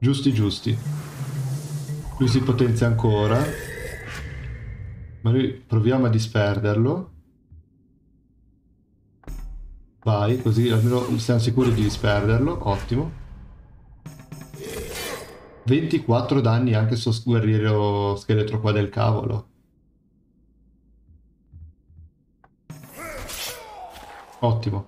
Giusti, giusti. Lui si potenzia ancora. Ma noi proviamo a disperderlo. Vai, così almeno siamo sicuri di disperderlo. Ottimo. 24 danni anche sto guerriero scheletro qua del cavolo. Ottimo.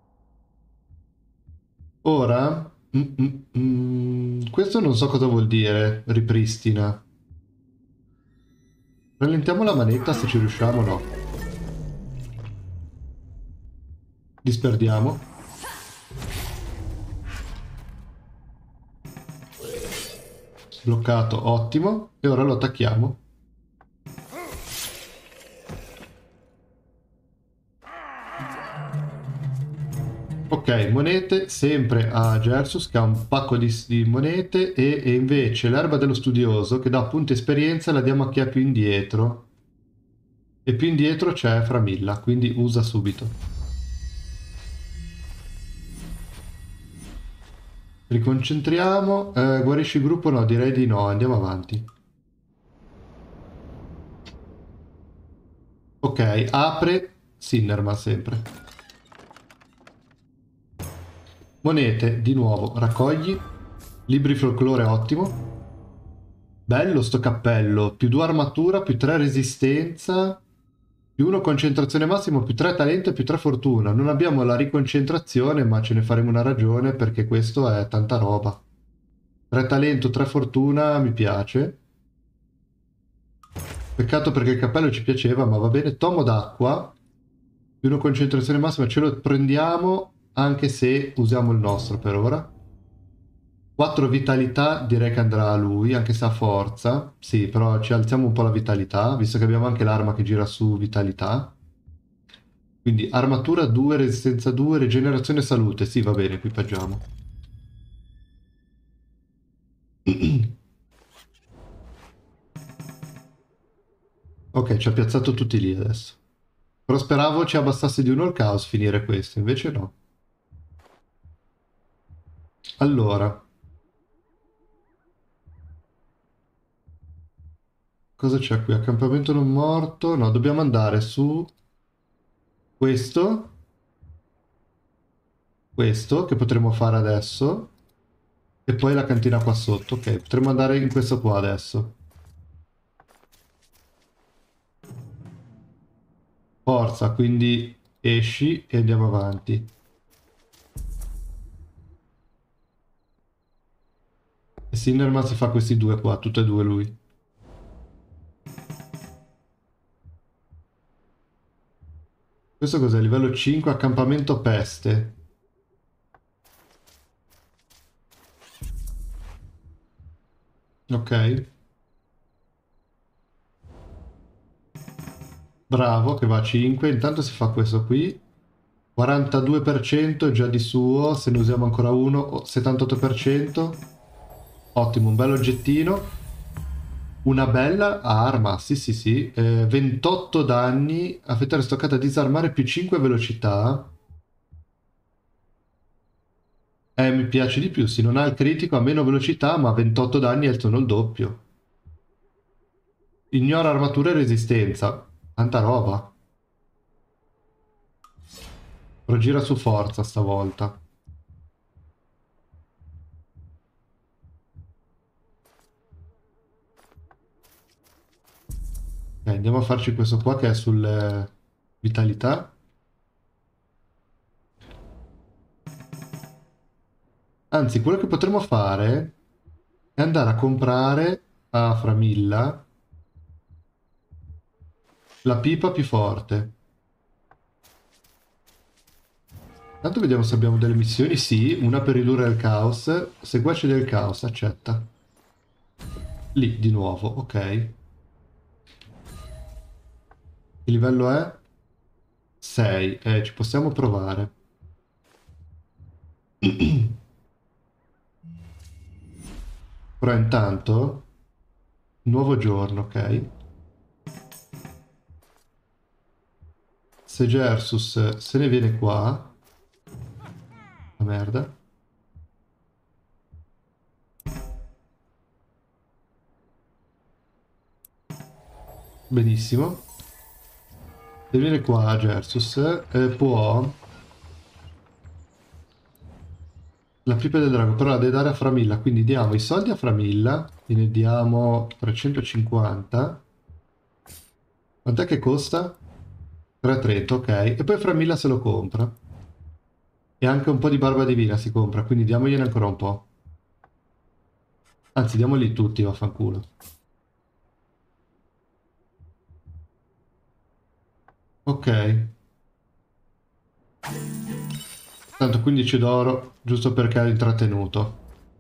Ora... Questo non so cosa vuol dire. Ripristina. Rallentiamo la manetta se ci riusciamo o no. Disperdiamo. Bloccato, ottimo. E ora lo attacchiamo. Ok, monete, sempre a Gersus che ha un pacco di monete e invece l'erba dello studioso che dà punti esperienza la diamo a chi è più indietro. E più indietro c'è Framilla, quindi usa subito. Riconcentriamo. Guarisci il gruppo? No, direi di no, andiamo avanti. Ok, apre Sinnerman sempre. Monete, di nuovo, raccogli. Libri folklore, ottimo. Bello sto cappello. Più 2 armatura, più 3 resistenza, più 1 concentrazione massimo, più 3 talento e più 3 fortuna. Non abbiamo la riconcentrazione, ma ce ne faremo una ragione perché questo è tanta roba. 3 talento, 3 fortuna, mi piace. Peccato perché il cappello ci piaceva, ma va bene. Tomo d'acqua, più 1 concentrazione massima, ce lo prendiamo anche se usiamo il nostro per ora. 4 vitalità direi che andrà a lui, anche se ha forza. Sì, però ci alziamo un po' la vitalità, visto che abbiamo anche l'arma che gira su vitalità. Quindi armatura 2, resistenza 2, rigenerazione e salute. Sì, va bene, equipaggiamo. Ok, ci ha piazzato tutti lì adesso. Però speravo ci abbassasse di uno il caos finire questo, invece no. Allora, cosa c'è qui? Accampamento non morto? No, dobbiamo andare su questo, questo che potremmo fare adesso e poi la cantina qua sotto. Ok, potremmo andare in questo qua adesso. Forza, quindi esci e andiamo avanti. E Sinnerman si fa questi due qua, tutte e due lui. Questo cos'è? Livello 5, accampamento peste. Ok. Bravo, che va a 5. Intanto si fa questo qui. 42% già di suo, se ne usiamo ancora uno, 78%. Ottimo, un bel oggettino. Una bella arma, sì sì sì. 28 danni, affettare stoccata disarmare più 5 velocità. Mi piace di più, sì, non ha il critico, ha meno velocità, ma 28 danni e sono il doppio. Ignora armatura e resistenza. Tanta roba. Però gira su forza stavolta. Andiamo a farci questo qua che è sul vitalità. Anzi, quello che potremmo fare è andare a comprare a Framilla la pipa più forte. Tanto vediamo se abbiamo delle missioni. Sì, una per ridurre il caos. Seguace del caos, accetta. Lì, di nuovo, ok. Che livello è? 6. Ci possiamo provare. Però intanto, nuovo giorno, ok. Se Gersus se ne viene qua, la merda. Benissimo. Se viene qua Gersus, può... La pipe del drago, però la deve dare a Framilla, quindi diamo i soldi a Framilla, ne diamo 350. Quant'è che costa? 330, ok. E poi Framilla se lo compra. E anche un po' di barba divina si compra, quindi diamogliene ancora un po'. Anzi, diamoli tutti, vaffanculo. Ok. Tanto 15 d'oro, giusto perché è intrattenuto.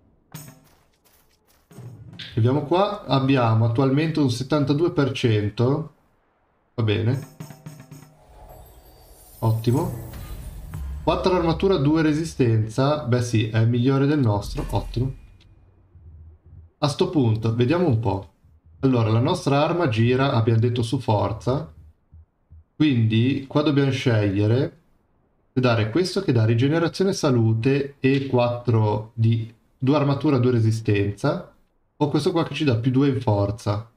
Vediamo qua, abbiamo attualmente un 72%. Va bene. Ottimo. 4 armatura, 2 resistenza. Beh sì, è migliore del nostro. Ottimo. A sto punto, vediamo un po'. Allora, la nostra arma gira, abbiamo detto su forza. Quindi qua dobbiamo scegliere se dare questo che dà rigenerazione salute e 4 di 2 armatura, 2 resistenza. O questo qua che ci dà più 2 in forza.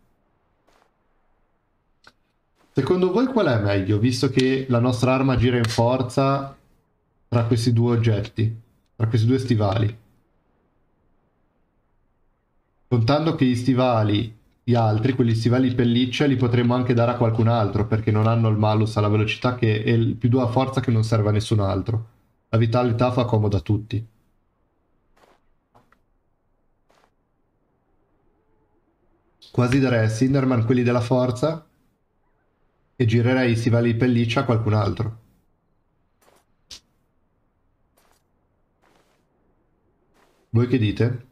Secondo voi qual è meglio, visto che la nostra arma gira in forza tra questi due oggetti, tra questi due stivali? Contando che gli stivali, gli altri, quelli stivali pelliccia, li potremmo anche dare a qualcun altro, perché non hanno il malus alla velocità che è il più 2 a forza che non serve a nessun altro. La vitalità fa comodo a tutti. Quasi darei a Cinderman quelli della forza e girerei i stivali pelliccia a qualcun altro. Voi che dite?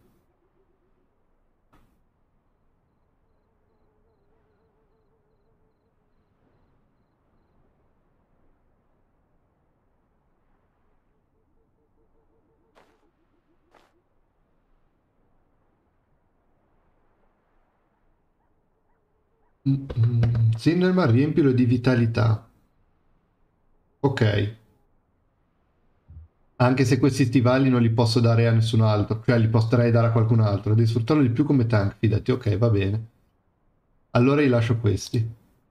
Cinderman riempilo di vitalità. Ok. Anche se questi stivali non li posso dare a nessun altro, cioè li potrei dare a qualcun altro. Devi sfruttarlo di più come tank, fidati. Ok, va bene. Allora gli lascio questi.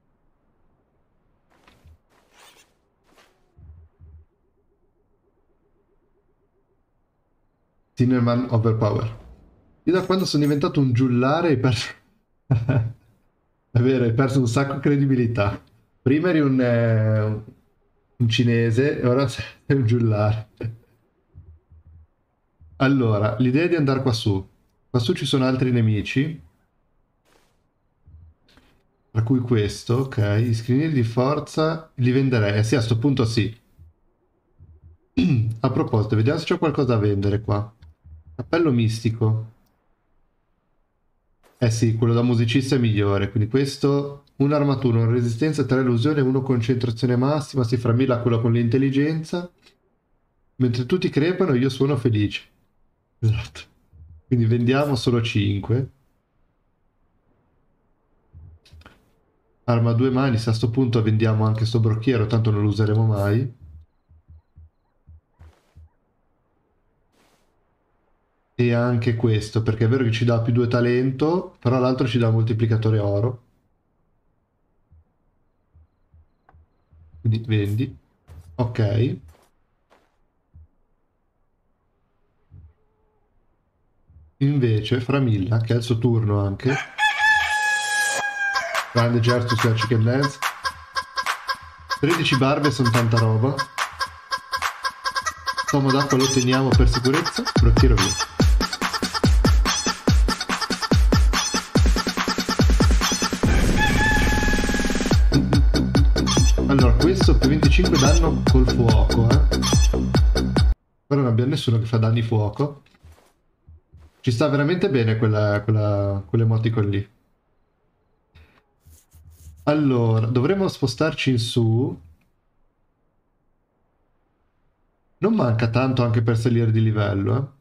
Cinnamon Overpower. Io da quando sono diventato un giullare hai perso... È vero, hai perso un sacco di credibilità. Prima eri un cinese e ora sei un giullare. Allora, l'idea è di andare qua su. Qua su ci sono altri nemici. Tra cui questo, ok. Gli scrigni di forza li venderei. Eh sì, a sto punto sì. A proposito, vediamo se c'è qualcosa da vendere qua. Cappello mistico. Eh sì, quello da musicista è migliore. Quindi questo, un'armatura, una resistenza, 3 illusione, 1 concentrazione massima, si framilla quello con l'intelligenza. Mentre tutti crepano, io suono felice. Esatto. Quindi vendiamo solo 5. Arma a 2 mani, se a sto punto vendiamo anche sto brocchiero, tanto non lo useremo mai. E anche questo, perché è vero che ci dà più 2 talento, però l'altro ci dà un moltiplicatore oro. Quindi vendi. Ok. Invece Framilla, che è il suo turno anche. Grande Gertus sulla Chicken Dance. 13 barbe sono tanta roba. Tomo d'acqua lo teniamo per sicurezza. Brocchiero via. Allora, questo più 25 danno col fuoco, Però non abbiamo nessuno che fa danni fuoco. Ci sta veramente bene quell'emoticon lì. Allora, dovremmo spostarci in su. Non manca tanto anche per salire di livello,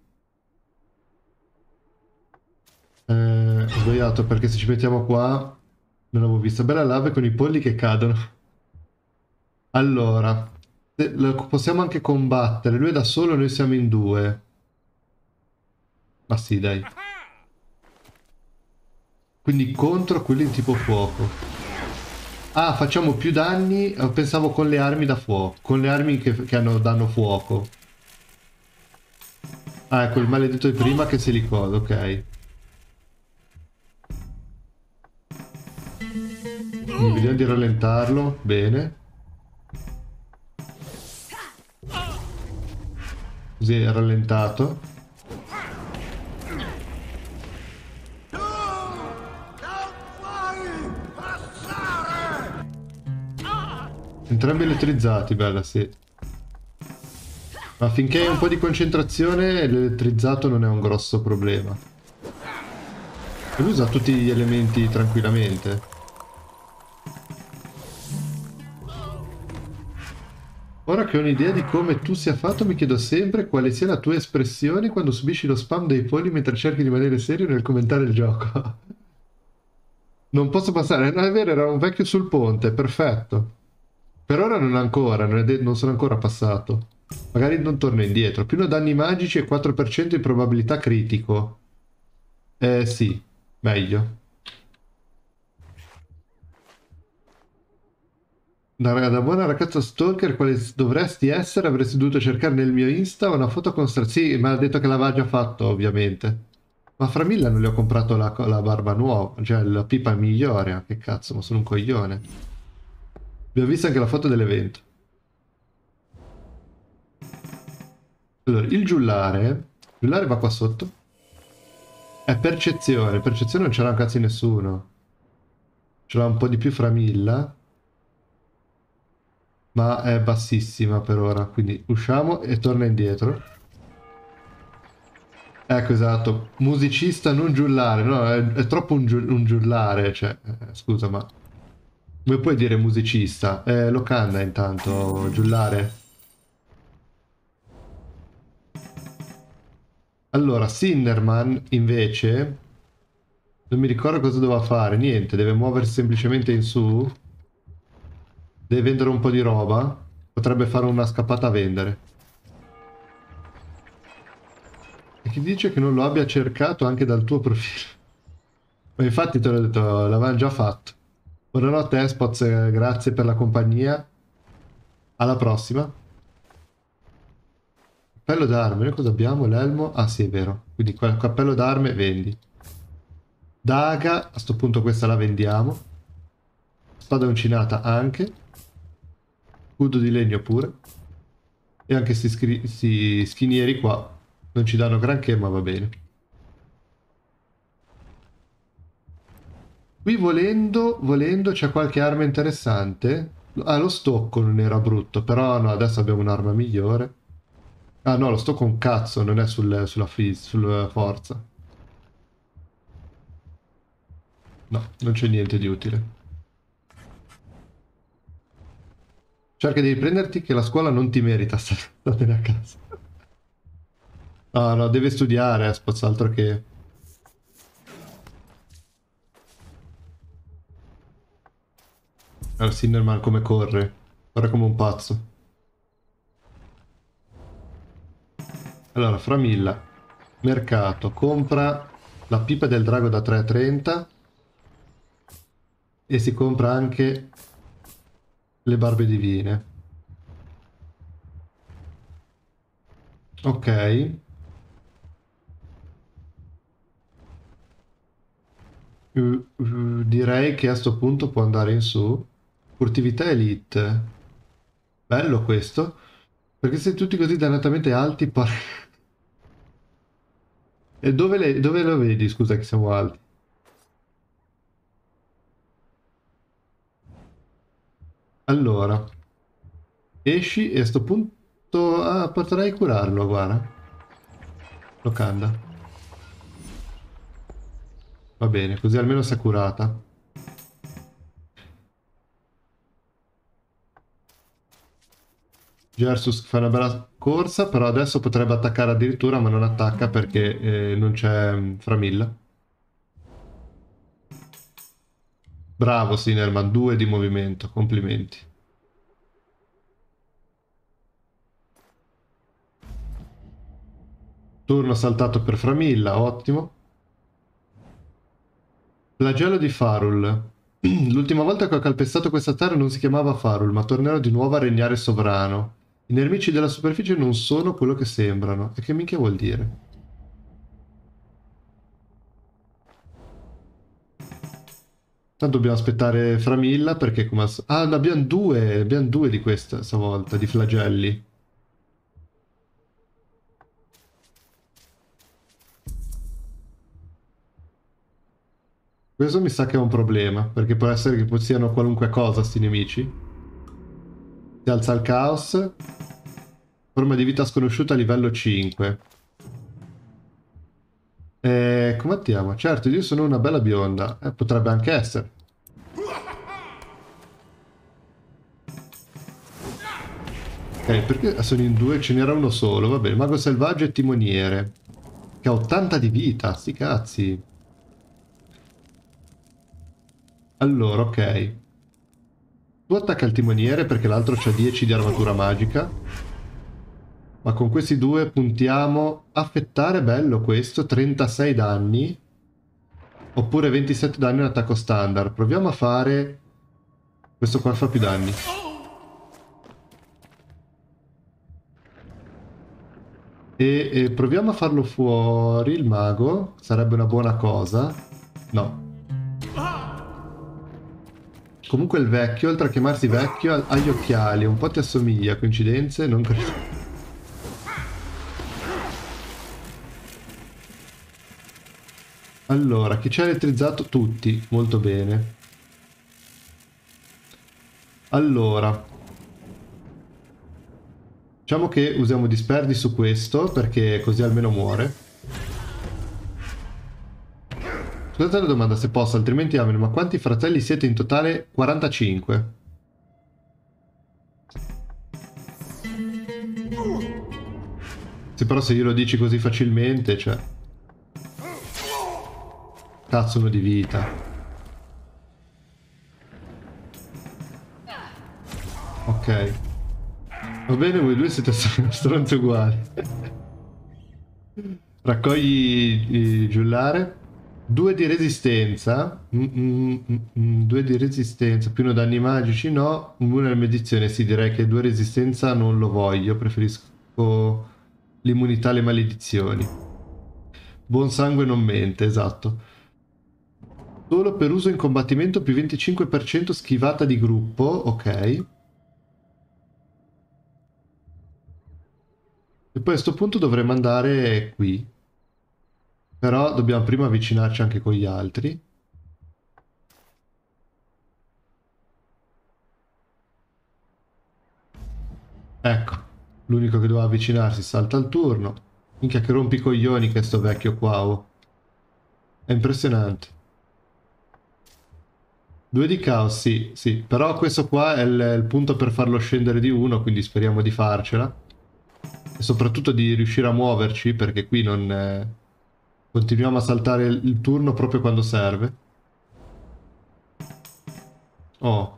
Ho sbagliato perché se ci mettiamo qua... Non avevo visto. Bella lave con i polli che cadono. Allora, lo possiamo anche combattere. Lui è da solo, noi siamo in due. Ma sì, dai. Quindi contro quelli di tipo fuoco. Ah, facciamo più danni. Pensavo con le armi da fuoco. Con le armi danno fuoco. Ah, ecco il maledetto di prima che se li coda, ok. Quindi vediamo di rallentarlo. Bene. Così è rallentato. Entrambi elettrizzati, bella, sì. Ma finché hai un po' di concentrazione, l'elettrizzato non è un grosso problema. E lui usa tutti gli elementi tranquillamente. Ora che ho un'idea di come tu sia fatto, mi chiedo sempre quale sia la tua espressione quando subisci lo spam dei polli mentre cerchi di rimanere serio nel commentare il gioco. Non posso passare, non è vero, era un vecchio sul ponte, perfetto. Per ora non ancora, non sono ancora passato. Magari non torno indietro. Più danni magici e 4% di probabilità critico. Sì, meglio. Da buona ragazza stalker, quale dovresti essere, avresti dovuto cercare nel mio Insta una foto con... Sì, mi ha detto che l'aveva già fatto, ovviamente. Ma fra mille non le ho comprato la barba nuova, cioè la pipa migliore. Che cazzo, ma sono un coglione. Abbiamo visto anche la foto dell'evento. Allora, il giullare va qua sotto. È percezione, percezione non c'era un cazzo di nessuno. Ce l'ha un po' di più Framilla, ma è bassissima per ora, quindi usciamo e torna indietro. Ecco, esatto, musicista non giullare, no, è troppo un giullare, cioè, scusa, ma come puoi dire musicista? Locanda intanto, giullare. Allora, Sinnerman invece, non mi ricordo cosa doveva fare, niente, deve muoversi semplicemente in su, deve vendere un po' di roba, potrebbe fare una scappata a vendere. E chi dice che non lo abbia cercato anche dal tuo profilo? Ma infatti te l'ho detto, l'avevamo già fatto. Buonanotte Spots, grazie per la compagnia. Alla prossima. Cappello d'arme, noi cosa abbiamo? L'elmo? Ah sì, è vero. Quindi cappello d'arme vendi. Daga, a sto punto questa la vendiamo. Spada uncinata anche. Scudo di legno pure. E anche sti schinieri qua non ci danno granché, ma va bene. Qui volendo c'è qualche arma interessante. Ah, lo stocco non era brutto, però no, adesso abbiamo un'arma migliore. Ah no, lo stocco un cazzo, non è sulla forza. No, non c'è niente di utile. Cerca di riprenderti che la scuola non ti merita, statene a casa. No, no, deve studiare, altro che... Allora, Sinnerman come corre. Corre come un pazzo. Allora, Framilla. Mercato. Compra la pipa del drago da 3,30 e si compra anche le barbe divine. Ok. Direi che a sto punto può andare in su. Furtività elite. Bello questo. Perché sei tutti così dannatamente alti, E dove lo vedi, scusa, che siamo alti? Allora, esci e a sto punto... Ah, potrei curarlo, guarda. Locanda. Va bene, così almeno si è curata. Versus fa una bella corsa, però adesso potrebbe attaccare addirittura, ma non attacca perché non c'è Framilla. Bravo Sinerman, 2 di movimento, complimenti. Turno saltato per Framilla, ottimo. Flagello di Farul. L'ultima volta che ho calpestato questa terra non si chiamava Farul, ma tornerò di nuovo a regnare sovrano. I nemici della superficie non sono quello che sembrano. E che minchia vuol dire? Tanto dobbiamo aspettare Framilla perché come ah, ne abbiamo due di questa stavolta, di flagelli. Questo mi sa che è un problema, perché può essere che siano qualunque cosa sti nemici. Si alza il caos. Forma di vita sconosciuta a livello 5. Combattiamo. Certo, io sono una bella bionda. Potrebbe anche essere. Ok, perché sono in due? Ce n'era uno solo. Va bene. Mago selvaggio e timoniere. Che ha 80 di vita. Sti cazzi. Allora, ok. Tu attacca il timoniere perché l'altro c'ha 10 di armatura magica. Ma con questi due puntiamo. Affettare, bello questo. 36 danni. Oppure 27 danni in attacco standard. Proviamo a fare... Questo qua fa più danni. E proviamo a farlo fuori, il mago. Sarebbe una buona cosa. No. Comunque il vecchio, oltre a chiamarsi vecchio, ha gli occhiali. Un po' ti assomiglia, coincidenze? Non credo. Allora, chi ci ha elettrizzato? Tutti. Molto bene. Allora. Diciamo che usiamo disperdi su questo, perché così almeno muore. Scusate la domanda se posso, altrimenti amen, ma quanti fratelli siete in totale? 45. Sì, però se glielo dici così facilmente, cioè... Cazzo uno di vita. Ok. Va bene, voi due siete stronzi uguali. Raccogli il giullare. 2 di resistenza. 2 di resistenza. Più uno danni magici, no. Una medizione, sì, direi che 2 resistenza non lo voglio. Preferisco l'immunità alle maledizioni. Buon sangue non mente, esatto. Solo per uso in combattimento più 25% schivata di gruppo, ok. E poi a questo punto dovremmo andare qui. Però dobbiamo prima avvicinarci anche con gli altri. Ecco, l'unico che doveva avvicinarsi salta il turno. Minchia che rompicoglioni che sto vecchio qua, oh. È impressionante. 2 di caos, sì, sì. Però questo qua è il punto per farlo scendere di uno, quindi speriamo di farcela. E soprattutto di riuscire a muoverci, perché qui non... continuiamo a saltare il turno proprio quando serve. Oh.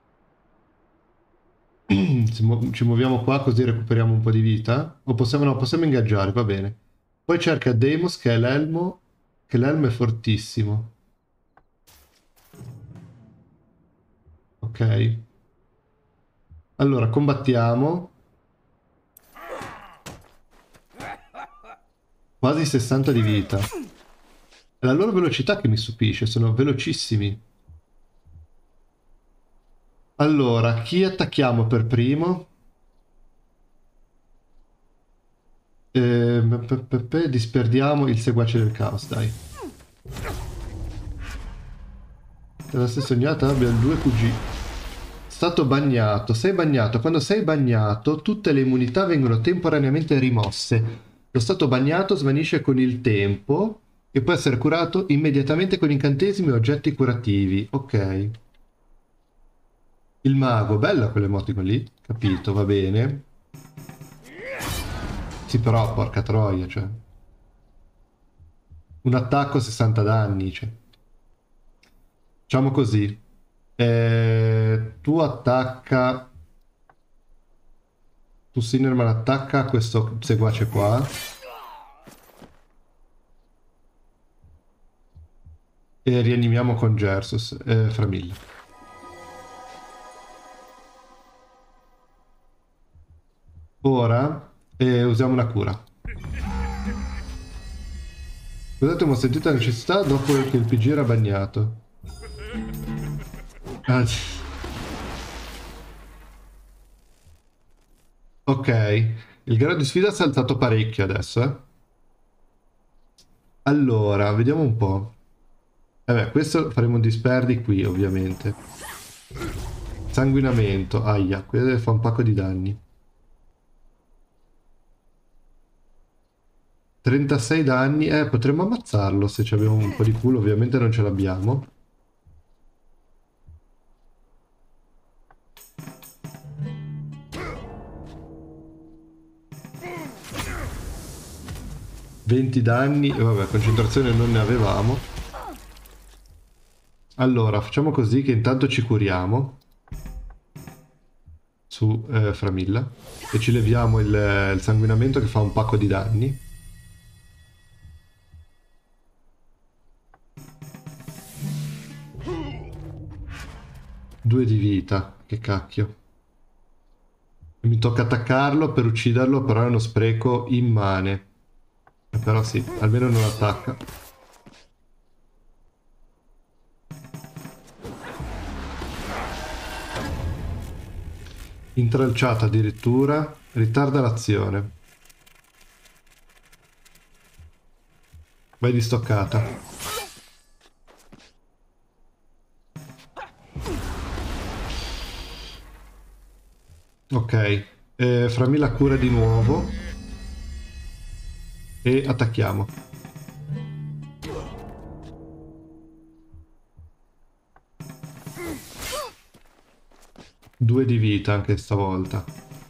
Ci muoviamo qua così recuperiamo un po' di vita. O possiamo, no, possiamo ingaggiare, va bene. Poi cerca Deimos che è l'elmo. Che l'elmo è fortissimo. Ok. Allora, combattiamo. Quasi 60 di vita. È la loro velocità che mi stupisce, sono velocissimi. Allora, chi attacchiamo per primo? Disperdiamo il seguace del caos, dai. Te la sei sognata? Abbiamo 2 QG. Stato bagnato. Sei bagnato. Quando sei bagnato, tutte le immunità vengono temporaneamente rimosse. Lo stato bagnato svanisce con il tempo e può essere curato immediatamente con incantesimi o oggetti curativi. Ok. Il mago. Bella quell'emoticon lì. Capito, va bene. Sì, però, porca troia, cioè. Un attacco 60 danni, cioè. Facciamo così. Tu attacca... Tu Sinnerman attacca questo seguace qua. E rianimiamo con Gersus, Framilla. Ora usiamo una cura. Scusate, ma ho sentito la necessità dopo che il PG era bagnato. Ah, ok, il grado di sfida si è alzato parecchio adesso, eh. Allora, vediamo un po'. Vabbè, questo faremo disperdi qui, ovviamente. Sanguinamento, aia, questo fa un pacco di danni. 36 danni, potremmo ammazzarlo se ci abbiamo un po' di culo, ovviamente non ce l'abbiamo. ...20 danni, e vabbè, concentrazione non ne avevamo. Allora, facciamo così che intanto ci curiamo su Framilla e ci leviamo il sanguinamento che fa un pacco di danni. Due di vita, che cacchio. Mi tocca attaccarlo per ucciderlo, però è uno spreco immane. Però sì, almeno non attacca. Intralciata addirittura, ritarda l'azione. Vai di stoccata. Ok, Frammi la cura di nuovo e attacchiamo. Due di vita anche stavolta.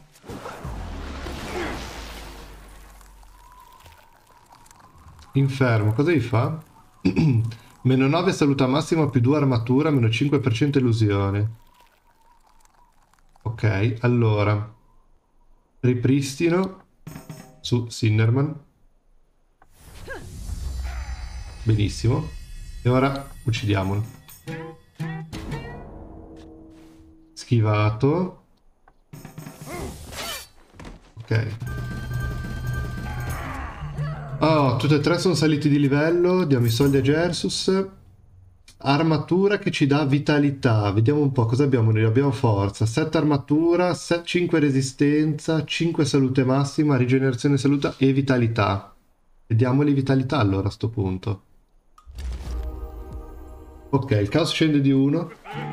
Infermo, cosa gli fa? Meno 9 salute massima più 2 armatura, meno 5% illusione. Ok, allora ripristino su Sinnerman. Benissimo. E ora uccidiamolo. Schivato. Ok. Oh, tutte e tre sono saliti di livello. Diamo i soldi a Gersus. Armatura che ci dà vitalità. Vediamo un po' cosa abbiamo noi. Abbiamo forza, 7 armatura, 5 resistenza, 5 salute massima, rigenerazione salute e vitalità. Vediamoli vitalità allora a sto punto. Ok, il caos scende di 1.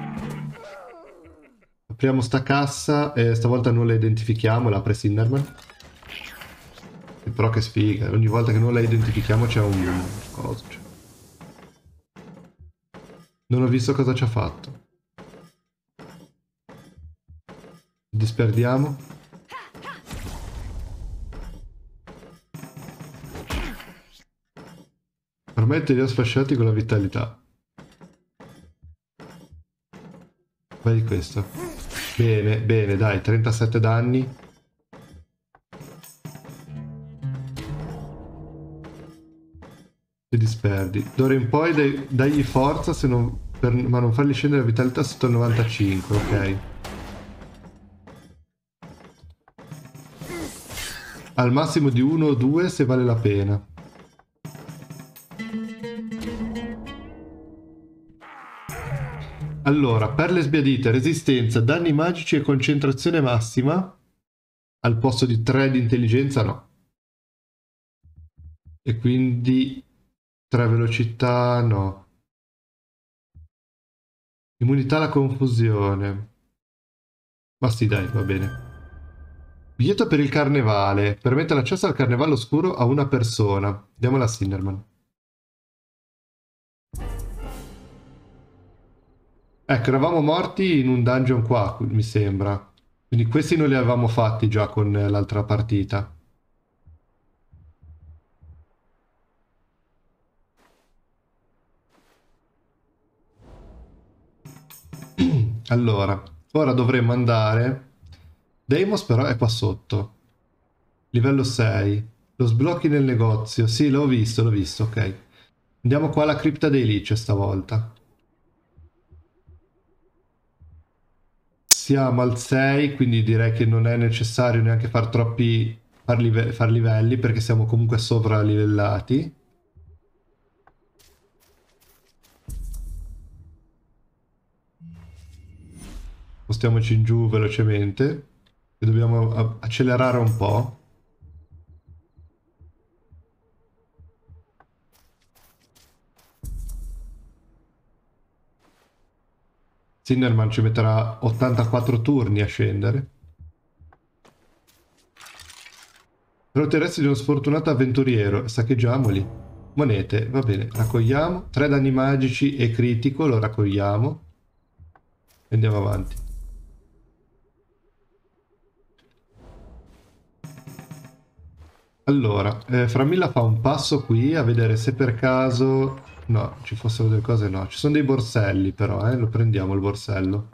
Apriamo sta cassa e stavolta non la identifichiamo, la apre Sinnerman. Però che sfiga, ogni volta che non la identifichiamo c'è un coso. Cioè. Non ho visto cosa ci ha fatto. Disperdiamo. Ormai te li ho sfasciati con la vitalità. Vai di questo. Bene, bene, dai, 37 danni. Ti disperdi. D'ora in poi dagli forza se non, ma non fargli scendere la vitalità sotto il 95, ok. Al massimo di 1 o 2 se vale la pena. Allora, perle sbiadite, resistenza, danni magici e concentrazione massima. Al posto di 3 di intelligenza no. E quindi 3 velocità no. Immunità alla confusione. Ma sì, dai, va bene. Biglietto per il carnevale. Permette l'accesso al carnevale oscuro a una persona. Diamola a Sinnerman. Ecco, eravamo morti in un dungeon qua, mi sembra. Quindi questi non li avevamo fatti già con l'altra partita. Allora, ora dovremmo andare... Deimos però è qua sotto. Livello 6. Lo sblocchi nel negozio. Sì, l'ho visto, ok. Andiamo qua alla cripta dei Lich stavolta. Siamo al 6, quindi direi che non è necessario neanche far troppi far livelli, perché siamo comunque sovralivellati. Spostiamoci in giù velocemente. E dobbiamo accelerare un po'. Sinnerman ci metterà 84 turni a scendere. Tratterresti di uno sfortunato avventuriero, saccheggiamoli. Monete, va bene, raccogliamo. 3 danni magici e critico, lo raccogliamo. E andiamo avanti. Allora, Framilla fa un passo qui a vedere se per caso... No, ci fossero delle cose, no. Ci sono dei borselli però, lo prendiamo il borsello.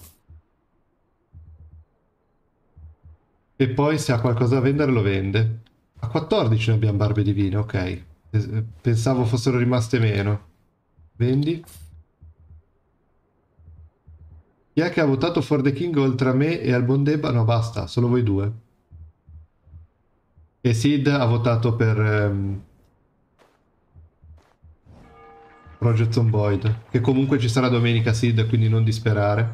E poi se ha qualcosa da vendere lo vende. A 14 ne abbiamo barbe divine, ok. Pensavo fossero rimaste meno. Vendi. Chi è che ha votato for the king oltre a me e al Bondeba? No, basta, solo voi due. E Sid ha votato per Project Zomboid, che comunque ci sarà domenica, Sid, quindi non disperare.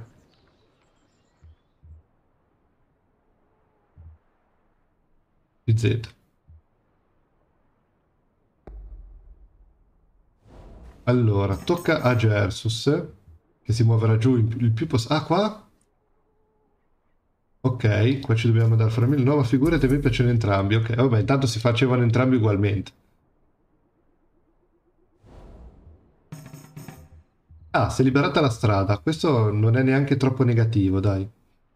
PZ. Allora, tocca a Gersus, che si muoverà giù il più possibile. Ah, qua? Ok, qua ci dobbiamo dare fra mille. No, ma figurati, a me piacciono entrambi. Ok, vabbè, intanto si facevano entrambi ugualmente. Ah, si è liberata la strada. Questo non è neanche troppo negativo, dai.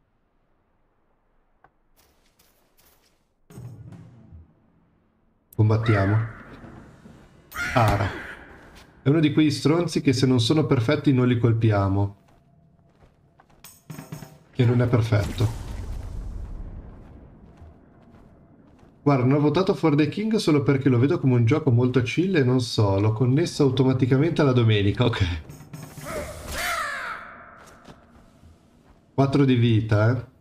Combattiamo. Ara. È uno di quegli stronzi che se non sono perfetti non li colpiamo. Che non è perfetto. Guarda, non ho votato For the King solo perché lo vedo come un gioco molto chill e non so, l'ho connesso automaticamente alla domenica, ok. 4 di vita, eh.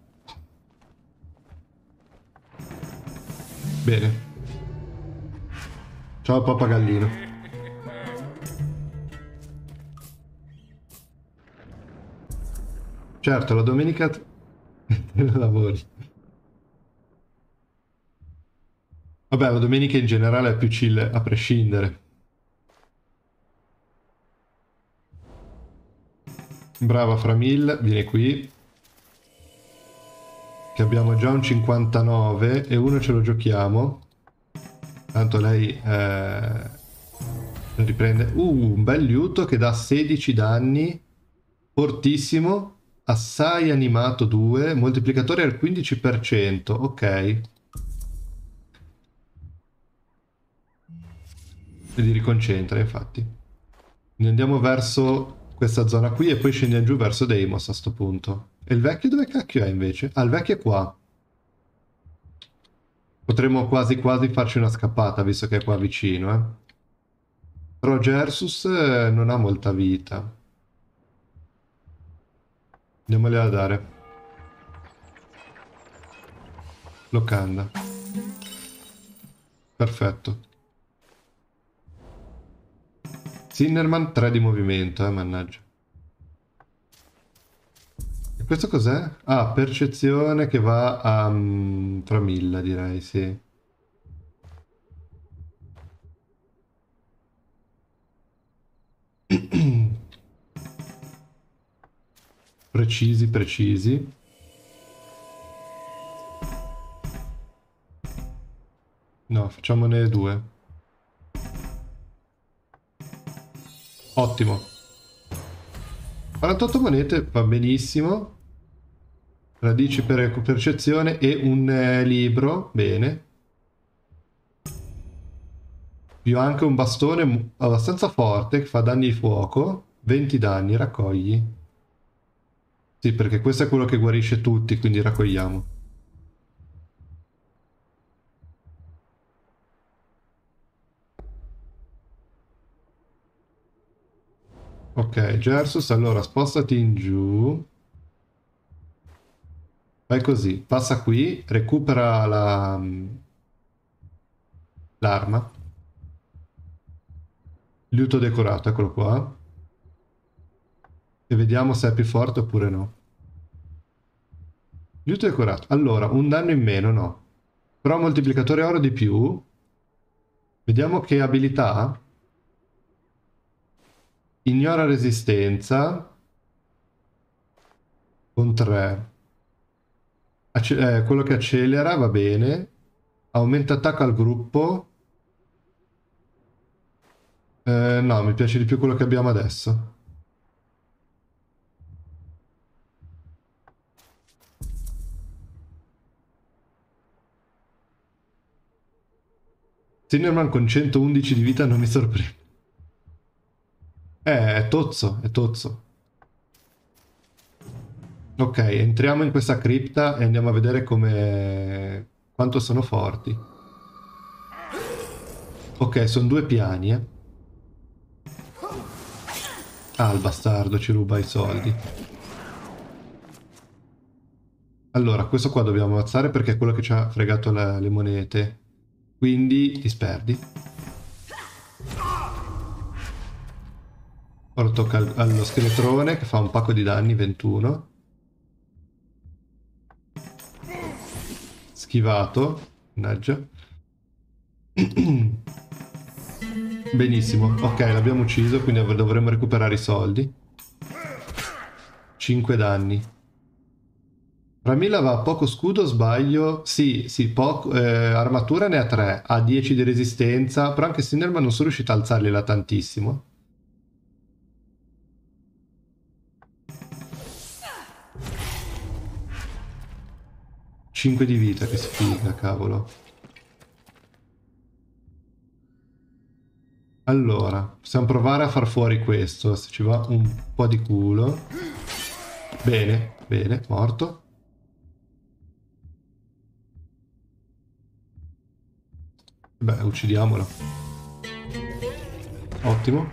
Bene. Ciao pappagallino. Certo, la domenica te ne lavori. Vabbè, la domenica in generale è più chill a prescindere. Brava Framil, vieni qui. Che abbiamo già un 59 e uno ce lo giochiamo. Tanto lei riprende. Un bel liuto che dà 16 danni. Fortissimo. Assai animato 2. Moltiplicatore al 15%. Ok. Vedi, riconcentra, infatti. Quindi andiamo verso questa zona qui e poi scendiamo giù verso Deimos a sto punto. E il vecchio dove cacchio è invece? Ah, il vecchio è qua. Potremmo quasi quasi farci una scappata, visto che è qua vicino, eh. Però Gersus non ha molta vita. Andiamoli a dare. Locanda. Perfetto. Zinnerman 3 di movimento, mannaggia. E questo cos'è? Ah, percezione che va a Framilla, direi, sì. Precisi, precisi. No, facciamone 2. Ottimo. 48 monete, va benissimo. Radici per percezione e un libro, bene. Più anche un bastone abbastanza forte che fa danni di fuoco. 20 danni, raccogli. Sì, perché questo è quello che guarisce tutti, quindi raccogliamo. Ok, Gersus, allora spostati in giù. Fai così, passa qui, recupera l'arma. Liuto decorato, eccolo qua. E vediamo se è più forte oppure no. Liuto decorato. Allora, un danno in meno, no. Però moltiplicatore oro di più. Vediamo che abilità ha. Ignora resistenza. Con 3. Quello che accelera, va bene. Aumenta attacco al gruppo. No, mi piace di più quello che abbiamo adesso. Zimmerman con 111 di vita non mi sorprende. È tozzo, è tozzo. Ok, entriamo in questa cripta e andiamo a vedere come... quanto sono forti. Ok, sono 2 piani, eh. Ah, il bastardo ci ruba i soldi. Allora, questo qua dobbiamo ammazzare perché è quello che ci ha fregato le monete. Quindi disperdi. Ora tocca allo scheletrone che fa un pacco di danni, 21. Schivato. Mannaggia. Benissimo. Ok, l'abbiamo ucciso, quindi dovremmo recuperare i soldi. 5 danni. Ramilla va a poco scudo, sbaglio? Sì, sì, poco, armatura ne ha 3, ha 10 di resistenza, però anche Sinnerman non sono riuscito a alzargliela tantissimo. 5 di vita, che sfiga, cavolo. Allora, possiamo provare a far fuori questo, se ci va un po' di culo. Bene, bene, morto. Beh, uccidiamolo. Ottimo.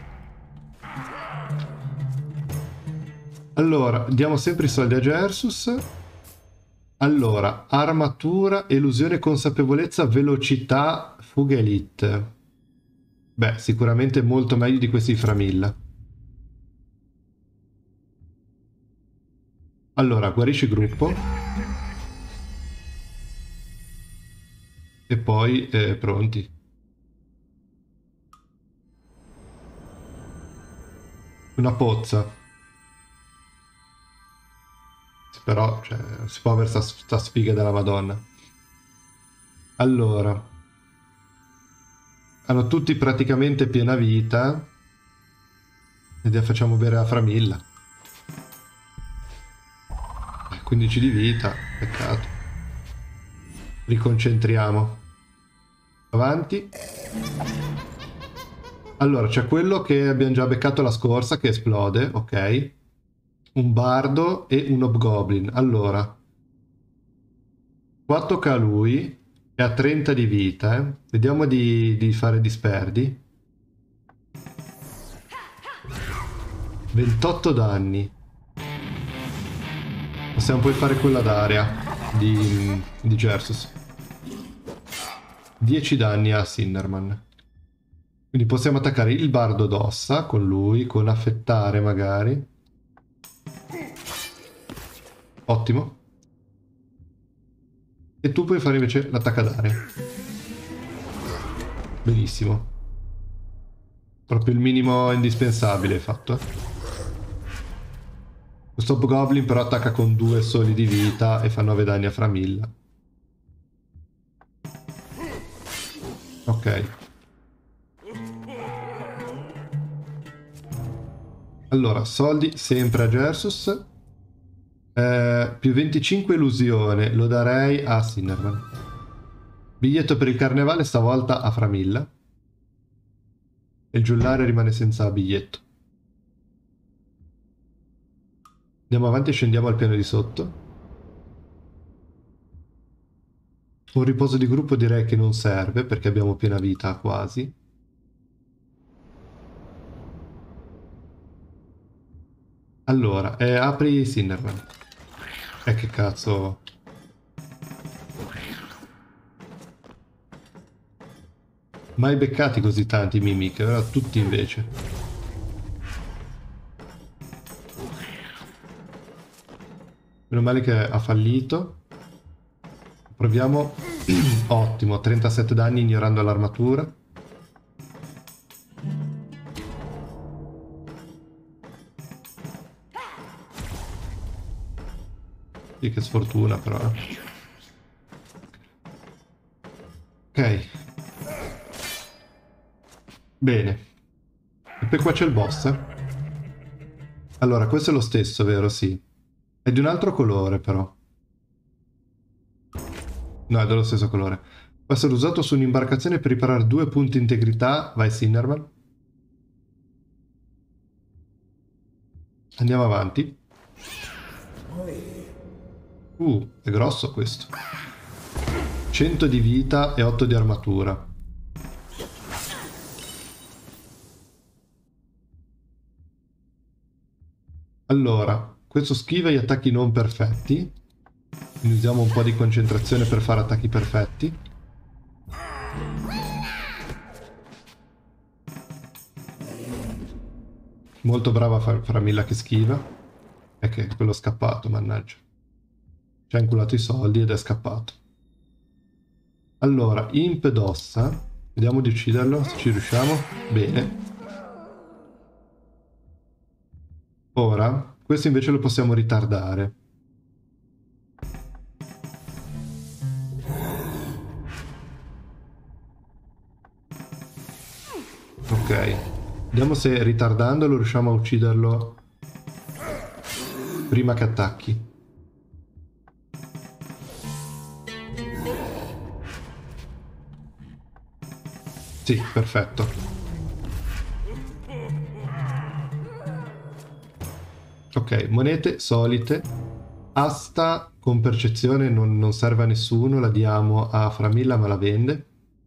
Allora, diamo sempre i soldi a Gersus. Allora, armatura, elusione, consapevolezza, velocità, fuga elite. Beh, sicuramente molto meglio di questi Framilla. Allora, guarisci gruppo. E poi, pronti. Una pozza. Però, cioè, non si può avere sta sfiga della Madonna. Allora, hanno tutti praticamente piena vita. E li facciamo bere a Framilla. 15 di vita, peccato. Riconcentriamo. Avanti. Allora, c'è quello che abbiamo già beccato la scorsa, che esplode, ok. Un bardo e un hobgoblin. Allora, qua tocca a lui, che ha 30 di vita, eh. Vediamo di fare disperdi. 28 danni. Possiamo poi fare quella d'area di Gersus. 10 danni a Sinnerman. Quindi possiamo attaccare il bardo d'ossa con lui, con affettare magari. Ottimo. E tu puoi fare invece l'attacco d'aria. Benissimo. Proprio il minimo indispensabile hai fatto, eh. Questo Hobgoblin però attacca con 2 soli di vita e fa 9 danni a Framilla. Ok. Allora, soldi sempre a Gersus. Più 25 illusione, lo darei a Sinnerman. Biglietto per il carnevale, stavolta a Framilla. E il giullare rimane senza biglietto. Andiamo avanti e scendiamo al piano di sotto. Un riposo di gruppo direi che non serve perché abbiamo piena vita quasi. Allora, apri Sinnerman. Che cazzo... Mai beccati così tanti Mimic, ora tutti invece. Meno male che ha fallito. Proviamo. Ottimo, 37 danni ignorando l'armatura. Sì, che sfortuna però. Ok. Bene. E poi qua c'è il boss. Allora, questo è lo stesso, vero? Sì. È di un altro colore però. No, è dello stesso colore. Può essere usato su un'imbarcazione per riparare 2 punti integrità. Vai, Sinnerman. Andiamo avanti. È grosso questo. 100 di vita e 8 di armatura. Allora, questo schiva gli attacchi non perfetti. Quindi usiamo un po' di concentrazione per fare attacchi perfetti. Molto brava Framilla che schiva. È che quello è scappato, mannaggia. Ci ha inculato i soldi ed è scappato. Allora, Imp d'ossa. Vediamo di ucciderlo, se ci riusciamo. Bene. Ora, questo invece lo possiamo ritardare. Ok. Vediamo se ritardandolo riusciamo a ucciderlo prima che attacchi. Sì, perfetto. Ok, monete solite. Asta con percezione non serve a nessuno, la diamo a Framilla ma la vende.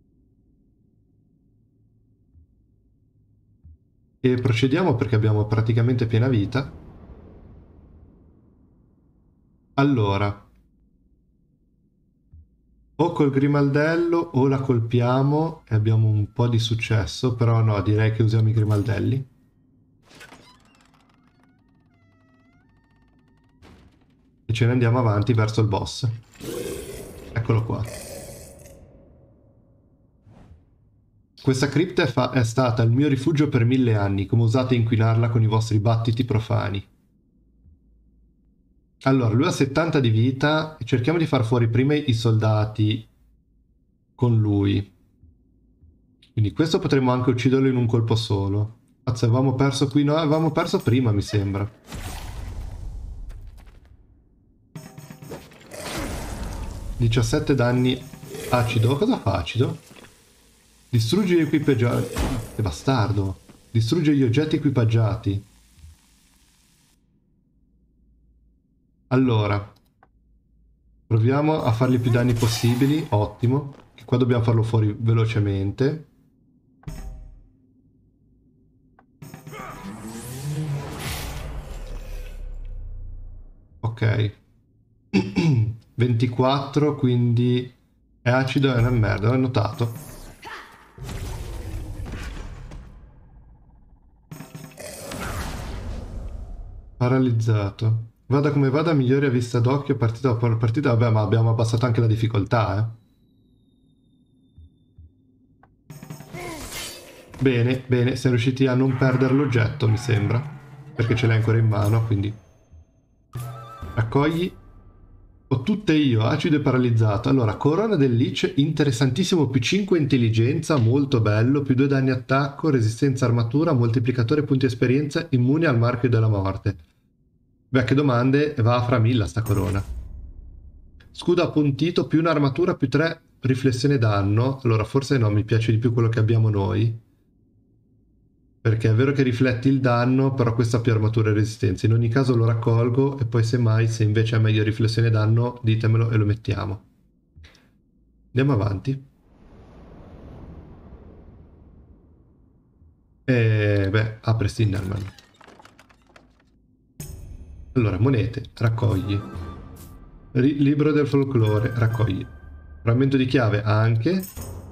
E procediamo perché abbiamo praticamente piena vita. Allora, o col grimaldello o la colpiamo e abbiamo un po' di successo, però no, direi che usiamo i grimaldelli. E ce ne andiamo avanti verso il boss. Eccolo qua. Questa cripta è stata il mio rifugio per 1000 anni, come osate inquinarla con i vostri battiti profani. Allora, lui ha 70 di vita e cerchiamo di far fuori prima i soldati con lui. Quindi questo potremmo anche ucciderlo in un colpo solo. Cazzo, avevamo perso qui? No, avevamo perso prima, mi sembra. 17 danni acido. Cosa fa acido? Distrugge gli equipaggiati. Che bastardo. Distrugge gli oggetti equipaggiati. Allora. Proviamo a fargli più danni possibili. Ottimo. Che qua dobbiamo farlo fuori velocemente. Ok. 24, quindi è acido e una merda, l'ho notato. Paralizzato. Vada come vada, migliori a vista d'occhio, partita dopo partita. Vabbè, ma abbiamo abbassato anche la difficoltà, Bene, bene, siamo riusciti a non perdere l'oggetto, mi sembra. Perché ce l'hai ancora in mano, quindi... Raccogli. Ho tutte io, acido e paralizzato. Allora, Corona del Lich, interessantissimo, più 5 intelligenza, molto bello, più 2 danni attacco, resistenza armatura, moltiplicatore punti esperienza, immune al marchio della morte. Beh, che domande, va a Framilla sta corona. Scudo appuntito, più un'armatura, più 3 riflessione danno. Allora, forse no, mi piace di più quello che abbiamo noi. Perché è vero che rifletti il danno, però questo ha più armatura e resistenza. In ogni caso lo raccolgo e poi semmai, se invece ha meglio riflessione e danno, ditemelo e lo mettiamo. Andiamo avanti. E beh, apre Sinnerman. Allora, monete, raccogli. Libro del folklore, raccogli. Frammento di chiave anche.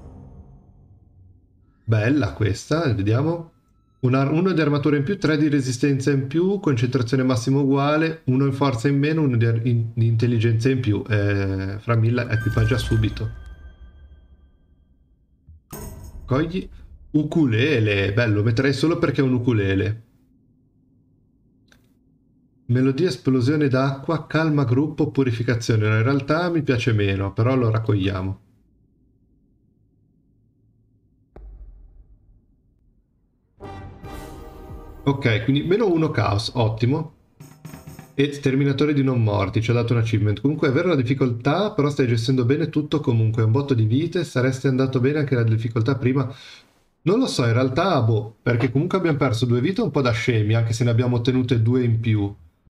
Bella questa, vediamo. Uno di armatura in più, 3 di resistenza in più, concentrazione massima uguale, uno in forza in meno, uno di intelligenza in più. Fra 1000 equipaggia subito. Cogli. Ukulele, bello, metterei solo perché è un ukulele. Melodia, esplosione d'acqua, calma gruppo, purificazione. No, in realtà mi piace meno, però lo raccogliamo. Ok, quindi meno 1 caos, ottimo. E sterminatore di non morti, ci ha dato un achievement. Comunque è vero la difficoltà, però stai gestendo bene tutto comunque. Un botto di vite, saresti andato bene anche la difficoltà prima. Non lo so, in realtà, boh, perché comunque abbiamo perso 2 vite un po' da scemi, anche se ne abbiamo ottenute 2 in più.